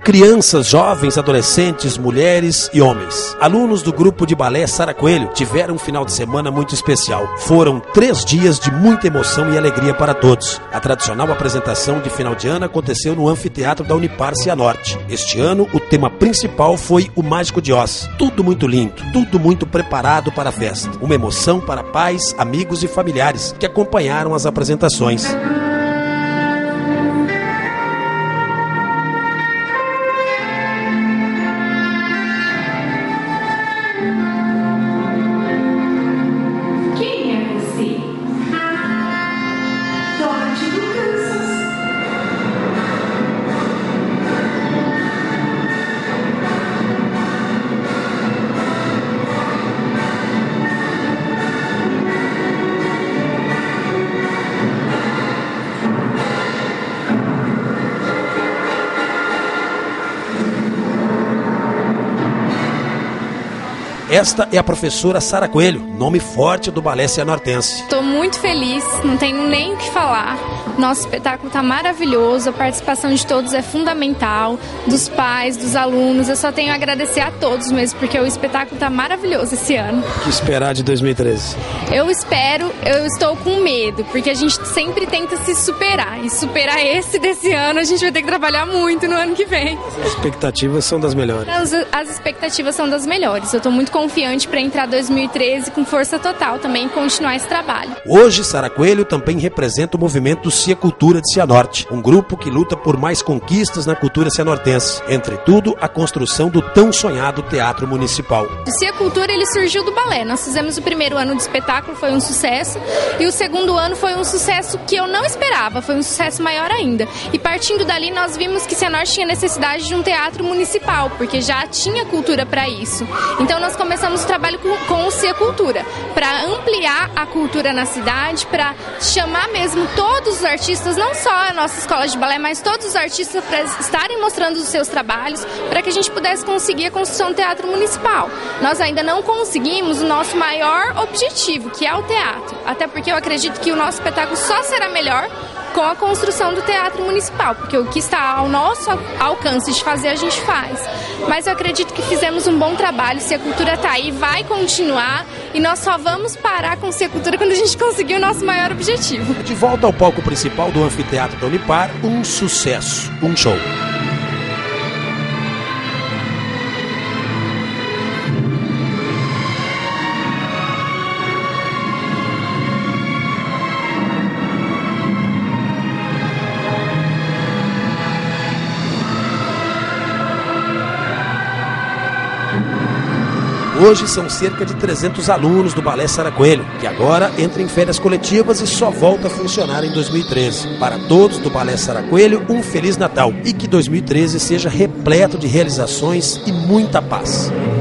Crianças, jovens, adolescentes, mulheres e homens. Alunos do grupo de balé Sara Coelho tiveram um final de semana muito especial. Foram 3 dias de muita emoção e alegria para todos. A tradicional apresentação de final de ano aconteceu no anfiteatro da Unipar Cianorte. Este ano, o tema principal foi o Mágico de Oz. Tudo muito lindo, tudo muito preparado para a festa. Uma emoção para pais, amigos e familiares que acompanharam as apresentações. Esta é a professora Sara Coelho, nome forte do balé cianortense. Estou muito feliz, não tenho nem o que falar. Nosso espetáculo está maravilhoso, a participação de todos é fundamental, dos pais, dos alunos. Eu só tenho a agradecer a todos mesmo, porque o espetáculo está maravilhoso esse ano. O que esperar de 2013? Eu estou com medo, porque a gente sempre tenta se superar. E superar esse desse ano, a gente vai ter que trabalhar muito no ano que vem. As expectativas são das melhores. As expectativas são das melhores. Eu estou muito confiante para entrar 2013 com força total também e continuar esse trabalho. Hoje, Sara Coelho também representa o movimento Cia Cultura de Cianorte, um grupo que luta por mais conquistas na cultura cianortense. Entretudo, a construção do tão sonhado Teatro Municipal. O Cia Cultura ele surgiu do balé. Nós fizemos o primeiro ano de espetáculo, foi um sucesso, e o segundo ano foi um sucesso que eu não esperava, foi um sucesso maior ainda. E partindo dali, nós vimos que Cianorte tinha necessidade de um teatro municipal, porque já tinha cultura para isso. Então nós começamos o trabalho com o Cia Cultura, para ampliar a cultura na cidade, para chamar mesmo todos os artistas, não só a nossa escola de balé, mas todos os artistas para estarem mostrando os seus trabalhos, para que a gente pudesse conseguir a construção do teatro municipal. Nós ainda não conseguimos o nosso maior objetivo, que é o teatro, até porque eu acredito que o nosso espetáculo só será melhor com a construção do Teatro Municipal, porque o que está ao nosso alcance de fazer, a gente faz. Mas eu acredito que fizemos um bom trabalho, Cia Cultura está aí, vai continuar, e nós só vamos parar com Cia Cultura quando a gente conseguir o nosso maior objetivo. De volta ao palco principal do anfiteatro da Unipar, um sucesso, um show. Hoje são cerca de 300 alunos do balé Sara Coelho, que agora entra em férias coletivas e só volta a funcionar em 2013. Para todos do balé Sara Coelho, um Feliz Natal e que 2013 seja repleto de realizações e muita paz.